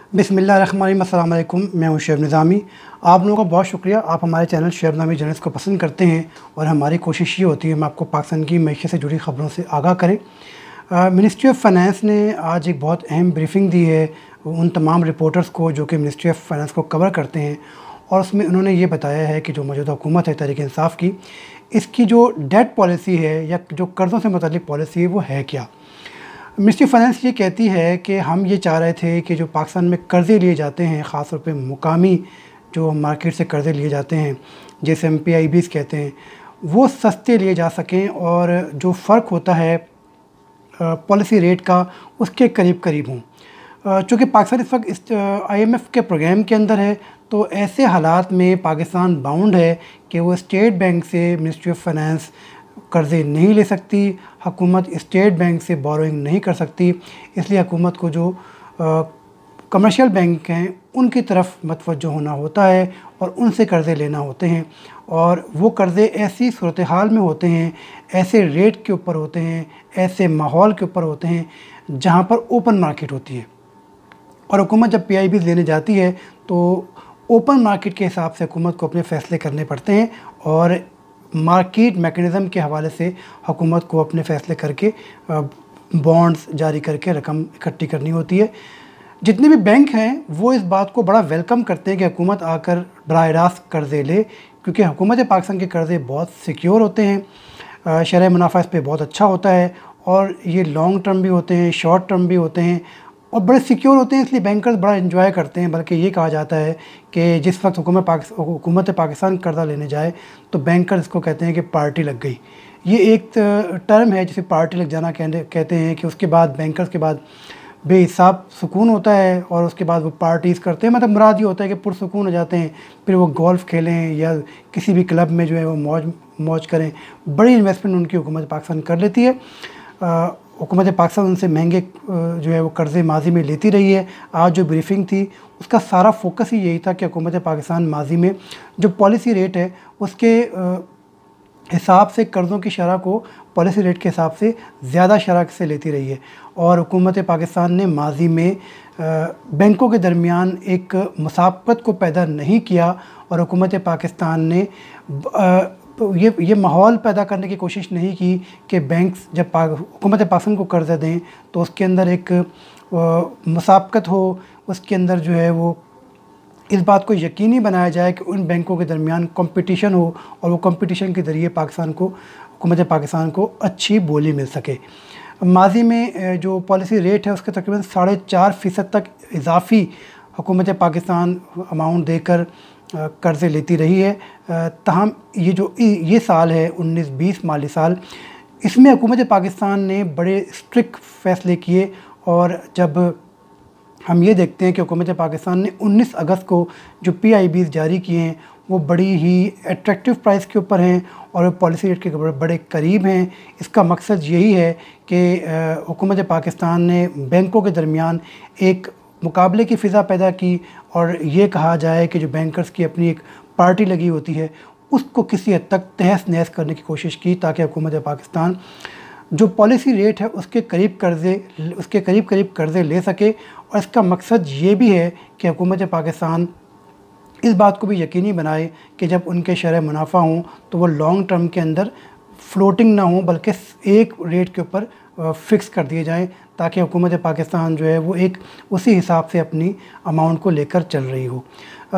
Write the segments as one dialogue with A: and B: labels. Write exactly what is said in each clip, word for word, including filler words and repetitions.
A: बिस्मिल्लाहिर्रहमानिर्रहीम। अस्सलाम वालेकुम। मैं हूं शेर निज़ामी। आप लोगों का बहुत शुक्रिया, आप हमारे चैनल शेर निज़ामी जर्नल्स को पसंद करते हैं और हमारी कोशिश ये होती है हम आपको पाकिस्तान की मईशत से जुड़ी ख़बरों से आगाह करें। मिनिस्ट्री ऑफ फाइनेंस ने आज एक बहुत अहम ब्रीफिंग दी है उन तमाम रिपोर्टर्स को जो कि मिनिस्ट्री ऑफ फाइनेंस को कवर करते हैं, और उसमें उन्होंने ये बताया है कि जो मौजूदा हुकूमत है तहरीक इंसाफ की, इसकी जो डेट पॉलिसी है या जो कर्ज़ों से मुतल्लिक़ पॉलिसी है वो है क्या। मिनिस्ट्री फाइनेंस ये कहती है कि हम ये चाह रहे थे कि जो पाकिस्तान में कर्ज़े लिए जाते हैं, ख़ास तौर पे मुकामी जो मार्केट से कर्ज़े लिए जाते हैं जैसे हम पी आई बीज़ कहते हैं, वो सस्ते लिए जा सकें और जो फ़र्क होता है पॉलिसी रेट का उसके करीब करीब हों। चूँकि पाकिस्तान इस वक्त इस आई एम एफ़ के प्रोग्राम के अंदर है, तो ऐसे हालात में पाकिस्तान बाउंड है कि वो स्टेट बैंक से मिनिस्ट्री ऑफ फाइनेंस कर्ज़े नहीं ले सकती, हुकूमत स्टेट बैंक से बोरोइंग नहीं कर सकती। इसलिए हुकूमत को जो कमर्शियल बैंक हैं उनकी तरफ मतवज्जो होना होता है और उनसे कर्ज़े लेना होते हैं, और वो कर्ज़े ऐसी सूरत हाल में होते हैं, ऐसे रेट के ऊपर होते हैं, ऐसे माहौल के ऊपर होते हैं जहाँ पर ओपन मार्केट होती है। और हुकूमत जब पी आई बीज़ लेने जाती है तो ओपन मार्केट के हिसाब से हुकूमत को अपने फ़ैसले करने पड़ते हैं, और मार्केट मैकेनिज़्म के हवाले से हुकूमत को अपने फ़ैसले करके बॉन्ड्स जारी करके रकम इकट्ठी करनी होती है। जितने भी बैंक हैं वो इस बात को बड़ा वेलकम करते हैं कि हुकूमत आकर बराह रास्त कर्ज़े ले, क्योंकि हुकूमत पाकिस्तान के कर्ज़े बहुत सिक्योर होते हैं, शरह मुनाफा इस पर बहुत अच्छा होता है, और ये लॉन्ग टर्म भी होते हैं, शॉर्ट टर्म भी होते हैं और बड़े सिक्योर होते हैं। इसलिए बैंकर्स बड़ा एंजॉय करते हैं। बल्कि ये कहा जाता है कि जिस वक्त हुकूमत पाकिस्तान हुकूमत पाकिस्तान कर्ज़ा लेने जाए तो बैंकर्स इसको कहते हैं कि पार्टी लग गई। ये एक टर्म है जिसे पार्टी लग जाना कहते हैं, कि उसके बाद बैंकर्स के बाद बेहिसाब सुकून होता है और उसके बाद वो पार्टीज़ करते हैं। मतलब मुराद ये होता है कि पुरसुकून हो जाते हैं, फिर वो गोल्फ़ खेलें या किसी भी क्लब में जो है वो मौज मौज करें। बड़ी इन्वेस्टमेंट उनकी हुकूमत पाकिस्तान कर लेती है। हुकूमत पाकिस्तान उनसे महंगे जो है वो कर्ज़े माजी में लेती रही है। आज जो ब्रीफिंग थी उसका सारा फोकस ही यही था कि हुकूमत पाकिस्तान माजी में जो पॉलिसी रेट है उसके हिसाब से कर्ज़ों की शरह को पॉलिसी रेट के हिसाब से ज़्यादा शरह से लेती रही है। और हुकूमत पाकिस्तान ने माजी में बैंकों के दरमियान एक मुसाबकत को पैदा नहीं किया, और हुकूमत पाकिस्तान ने तो ये ये माहौल पैदा करने की कोशिश नहीं की कि बैंक्स जब हुकूमत पाकिस्तान को कर्ज़ा दें तो उसके अंदर एक मुसाबकत हो, उसके अंदर जो है वो इस बात को यकीनी बनाया जाए कि उन बैंकों के दरमियान कंपटीशन हो और वो कंपटीशन के ज़रिए पाकिस्तान को हुकूमत पाकिस्तान को अच्छी बोली मिल सके। माजी में जो पॉलिसी रेट है उसके तकरीबन साढ़े चार फ़ीसद तक इजाफ़ी हुकूमत पाकिस्तान अमाउंट देकर कर्ज़े लेती रही है। ताहम ये जो ये साल है उन्नीस बीस माली साल, इसमें हुकूमत पाकिस्तान ने बड़े स्ट्रिक्ट फ़ैसले किए, और जब हम ये देखते हैं कि हुकूमत पाकिस्तान ने उन्नीस अगस्त को जो पी आई बीज़ जारी किए हैं वो बड़ी ही अट्रैक्टिव प्राइस के ऊपर हैं और पॉलिसी रेट के बड़े करीब हैं। इसका मकसद यही है कि हुकूमत पाकिस्तान ने बैंकों के दरमियान एक मुकाबले की फ़िज़ा पैदा की, और ये कहा जाए कि जो बैंकर्स की अपनी एक पार्टी लगी होती है उसको किसी हद तक तहस नहस करने की कोशिश की, ताकि हुकूमत पाकिस्तान जो पॉलिसी रेट है उसके करीब कर्ज़े उसके करीब करीब कर्ज़े ले सके। और इसका मकसद ये भी है कि हुकूमत पाकिस्तान इस बात को भी यकीनी बनाए कि जब उनके शरह मुनाफा हों तो वो लॉन्ग टर्म के अंदर फ्लोटिंग ना हो, बल्कि एक रेट के ऊपर फ़िक्स कर दिए जाएं, ताकि हुकूमत पाकिस्तान जो है वो एक उसी हिसाब से अपनी अमाउंट को लेकर चल रही हो।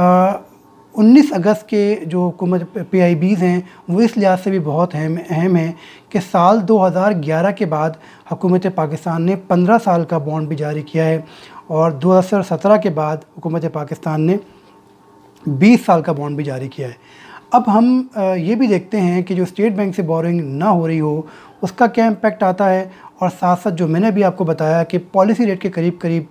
A: उन्नीस अगस्त के जो हुकूमत पी आई बीज़ हैं वो इस लिहाज से भी बहुत अहम अहम है कि साल दो हज़ार ग्यारह के बाद हुकूमत पाकिस्तान ने पंद्रह साल का बॉन्ड भी जारी किया है, और दो हज़ार सत्रह के बाद हुकूमत पाकिस्तान ने बीस साल का बॉन्ड भी जारी किया है। अब हम ये भी देखते हैं कि जो स्टेट बैंक से बोरिंग ना हो रही हो उसका क्या इम्पेक्ट आता है, और साथ साथ जो मैंने भी आपको बताया कि पॉलिसी रेट के करीब करीब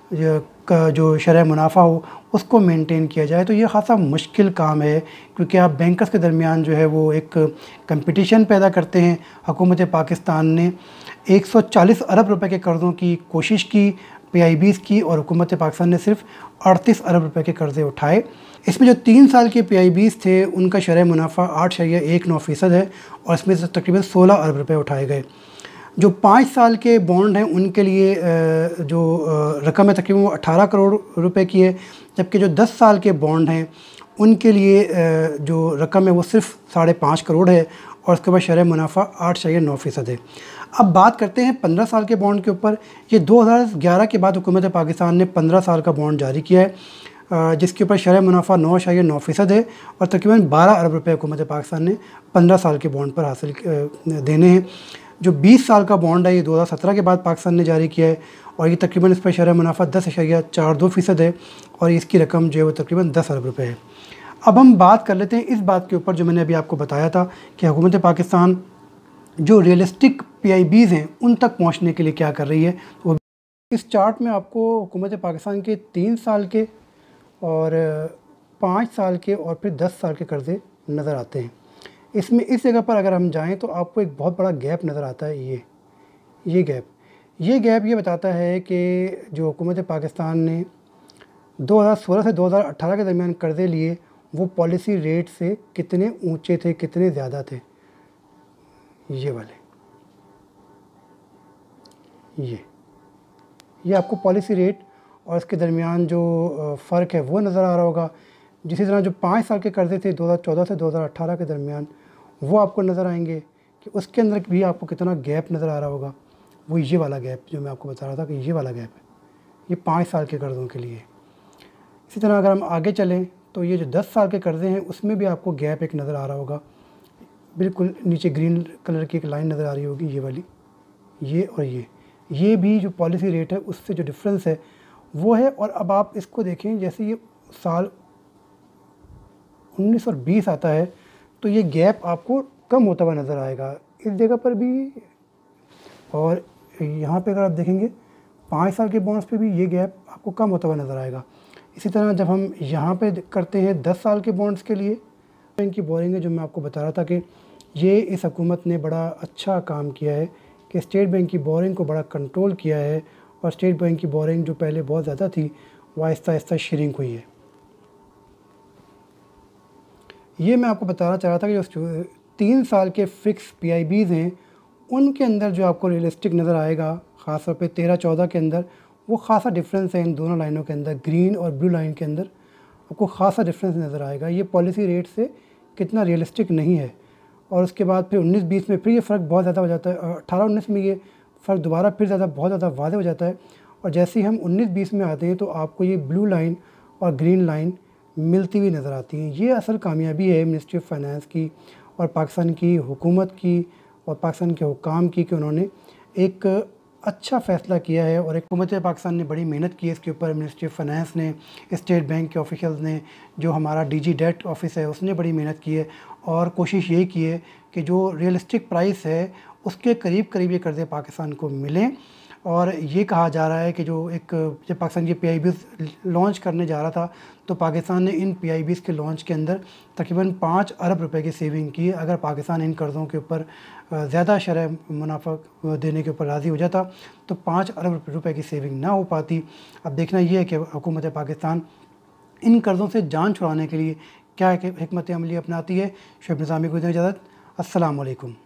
A: जो शरह मुनाफा हो उसको मेंटेन किया जाए। तो ये ख़ासा मुश्किल काम है, क्योंकि आप बैंकर्स के दरमियान जो है वो एक कंपटीशन पैदा करते हैं। हुकूमत पाकिस्तान ने एक सौ चालीस अरब रुपए के कर्ज़ों की कोशिश की, पी आई बीज़ की, और हुकूमत पाकिस्तान ने सिर्फ अड़तीस अरब रुपए के कर्ज़े उठाए। इसमें जो तीन साल के पी आई बीज़ थे उनका शरह मुनाफा आठ शरिया एक नौ फ़ीसद है, और इसमें से तकरीबन सोलह अरब रुपए उठाए गए। जो पाँच साल के बॉन्ड हैं उनके लिए जो रकम है तकरीबन वो अठारह करोड़ रुपए की है, जबकि जो दस साल के बॉन्ड हैं उनके लिए जो रकम है वो सिर्फ साढ़े पाँच करोड़ है और उसके बाद शरह मुनाफा आठ शरिया नौ फ़ीसद है। अब बात करते हैं पंद्रह साल के बॉन्ड के ऊपर। ये दो हज़ार ग्यारह के बाद हुकूमत पाकिस्तान ने पंद्रह साल का बॉन्ड जारी किया है, जिसके ऊपर शरह मुनाफा नौ शरिया नौ फ़ीसद है और तकरीबन बारह अरब रुपये हुकूमत पाकिस्तान ने पंद्रह साल के बॉन्ड पर हासिल देने हैं। जो बीस साल का बॉन्ड है ये दो हज़ार सत्रह के बाद पाकिस्तान ने जारी किया है और ये तकरीबन इस पर शरह मुनाफा दस अशरिया चार दो फ़ीसद है और इसकी रकम जो है वो तकरीबन दस अरब रुपये है। अब हम बात कर लेते हैं इस बात के ऊपर जो मैंने अभी आपको बताया था कि हुकूमत पाकिस्तान जो रियलिस्टिक पी आई बीज़ हैं उन तक पहुँचने के लिए क्या कर रही है। वो इस चार्ट में आपको हुकूमत पाकिस्तान के तीन साल के और पाँच साल के और फिर दस साल के कर्ज़े नज़र आते हैं। इसमें इस जगह पर अगर हम जाएं तो आपको एक बहुत बड़ा गैप नज़र आता है। ये ये गैप ये गैप ये बताता है कि जो हुकूमत पाकिस्तान ने दो हज़ार सोलह से दो हज़ार अठारह के दरमियान कर्ज़े लिए वो पॉलिसी रेट से कितने ऊंचे थे, कितने ज़्यादा थे। ये वाले ये ये आपको पॉलिसी रेट और इसके दरमियान जो फ़र्क है वो नज़र आ रहा होगा। जिसी तरह जो पाँच साल के कर्ज़े थे दो हज़ार चौदह से दो हज़ार अठारह के दरमियान वो आपको नज़र आएंगे कि उसके अंदर भी आपको कितना गैप नज़र आ रहा होगा। वो ये वाला गैप जो मैं आपको बता रहा था कि ये वाला गैप है, ये पाँच साल के कर्ज़ों के लिए। इसी तरह अगर हम आगे चलें तो ये जो दस साल के कर्ज़े हैं उसमें भी आपको गैप एक नज़र आ रहा होगा। बिल्कुल नीचे ग्रीन कलर की एक लाइन नज़र आ रही होगी, ये वाली, ये और ये ये भी जो पॉलिसी रेट है उससे जो डिफरेंस है वो है। और अब आप इसको देखें, जैसे ये साल उन्नीस और बीस आता है तो ये गैप आपको कम होता हुआ नज़र आएगा इस जगह पर भी, और यहाँ पे अगर आप देखेंगे पाँच साल के बॉन्ड्स पे भी ये गैप आपको कम होता हुआ नज़र आएगा। इसी तरह जब हम यहाँ पे करते हैं दस साल के बॉन्ड्स के लिए, बैंक की बोरिंग है जो मैं आपको बता रहा था कि ये इस हुकूमत ने बड़ा अच्छा काम किया है कि स्टेट बैंक की बोरिंग को बड़ा कंट्रोल किया है और स्टेट बैंक की बोरिंग जो पहले बहुत ज़्यादा थी वो आहिस्ता आहिस्ता श्रिंक हुई है। ये मैं आपको बताना चाह रहा था कि जो तीन साल के फ़िक्स पी आई बीज़ हैं उनके अंदर जो आपको रियलिस्टिक नज़र आएगा, ख़ास तौर पे तेरह चौदह के अंदर वो ख़ासा डिफरेंस है इन दोनों लाइनों के अंदर, ग्रीन और ब्लू लाइन के अंदर आपको ख़ासा डिफरेंस नज़र आएगा। ये पॉलिसी रेट से कितना रियलिस्टिक नहीं है। और उसके बाद फिर उन्नीस बीस में फिर ये फ़र्क बहुत ज़्यादा हो जाता है, अठारह उन्नीस में ये फ़र्क दोबारा फिर ज़्यादा बहुत ज़्यादा वाज़ेह हो जाता है। और जैसे ही हम उन्नीस बीस में आते हैं तो आपको ये ब्लू लाइन और ग्रीन लाइन मिलती हुई नज़र आती हैं। ये असल कामयाबी है मिनिस्ट्री ऑफ फाइनेंस की और पाकिस्तान की हुकूमत की और पाकिस्तान के हुकाम की कि उन्होंने एक अच्छा फ़ैसला किया है और एक हुकूमत पाकिस्तान ने बड़ी मेहनत की है इसके ऊपर। मिनिस्ट्री ऑफ फाइनेंस ने, स्टेट बैंक के ऑफिशियल्स ने, जो हमारा डी जी डेट ऑफिस है उसने बड़ी मेहनत की है और कोशिश यही की है कि जो रियलिस्टिक प्राइस है उसके करीब करीब ये कर्ज़े पाकिस्तान को मिलें। और ये कहा जा रहा है कि जो एक जब पाकिस्तान ये पी आई बीज़ लॉन्च करने जा रहा था तो पाकिस्तान ने इन पी आई बीज़ के लॉन्च के अंदर तकरीबन पाँच अरब रुपए की सेविंग की है। अगर पाकिस्तान इन कर्ज़ों के ऊपर ज़्यादा शरह मुनाफा देने के ऊपर राज़ी हो जाता तो पाँच अरब रुपए की सेविंग ना हो पाती। अब देखना ये है कि हुकूमत पाकिस्तान इन कर्ज़ों से जान छुड़ाने के लिए क्या हिकमत अमली अपनाती है। शुभ निज़ामी को दें इजाज़त। अस्सलाम वालेकुम।